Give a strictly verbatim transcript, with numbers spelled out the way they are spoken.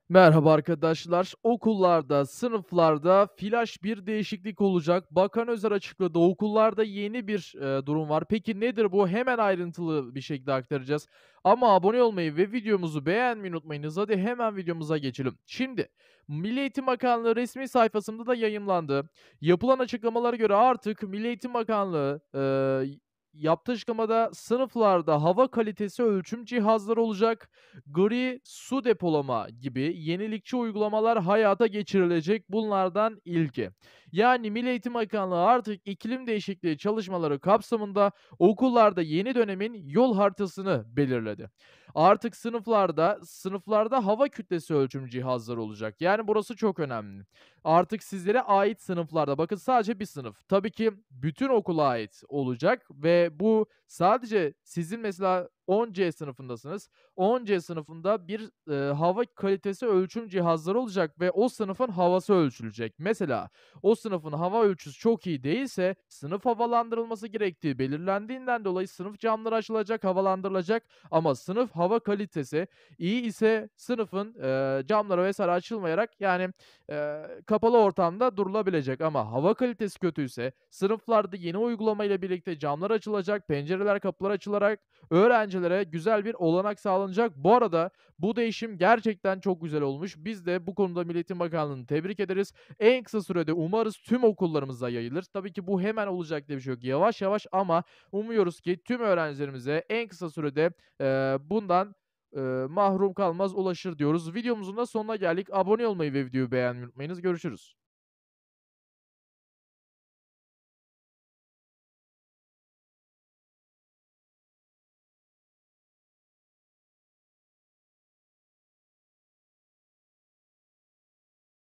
Merhaba arkadaşlar. Okullarda, sınıflarda flash bir değişiklik olacak. Bakan Özer açıkladı. Okullarda yeni bir, eee, durum var. Peki nedir bu? Hemen ayrıntılı bir şekilde aktaracağız. Ama abone olmayı ve videomuzu beğenmeyi unutmayınız. Hadi hemen videomuza geçelim. Şimdi Milli Eğitim Bakanlığı resmi sayfasında da yayımlandı. Yapılan açıklamalara göre artık Milli Eğitim Bakanlığı, eee, yaptığı açıklamada sınıflarda hava kalitesi ölçüm cihazları olacak. Gri su depolama gibi yenilikçi uygulamalar hayata geçirilecek. Bunlardan ilki. Yani Milli Eğitim Bakanlığı artık iklim değişikliği çalışmaları kapsamında okullarda yeni dönemin yol haritasını belirledi. Artık sınıflarda sınıflarda hava kütlesi ölçüm cihazları olacak. Yani burası çok önemli. Artık sizlere ait sınıflarda, bakın sadece bir sınıf. Tabii ki bütün okula ait olacak ve bu sadece sizin mesela on C sınıfındasınız. on C sınıfında bir, eee, hava kalitesi ölçüm cihazları olacak ve o sınıfın havası ölçülecek. Mesela o sınıfın hava ölçüsü çok iyi değilse sınıf havalandırılması gerektiği belirlendiğinden dolayı sınıf camları açılacak, havalandırılacak ama sınıf hava kalitesi iyi ise sınıfın, eee, camları vesaire açılmayarak yani, eee, kapalı ortamda durulabilecek ama hava kalitesi kötüyse sınıflarda yeni uygulamayla birlikte camlar açılacak, pencereler, kapılar açılarak öğrencilere güzel bir olanak sağlanacak. Bu arada bu değişim gerçekten çok güzel olmuş. Biz de bu konuda Milli Eğitim Bakanlığı'nı tebrik ederiz. En kısa sürede umarız tüm okullarımıza yayılır. Tabii ki bu hemen olacak diye bir şey yok. Yavaş yavaş ama umuyoruz ki tüm öğrencilerimize en kısa sürede, eee, bundan, eee, mahrum kalmaz, ulaşır diyoruz. Videomuzun da sonuna geldik. Abone olmayı ve videoyu beğenmeyi unutmayınız. Görüşürüz.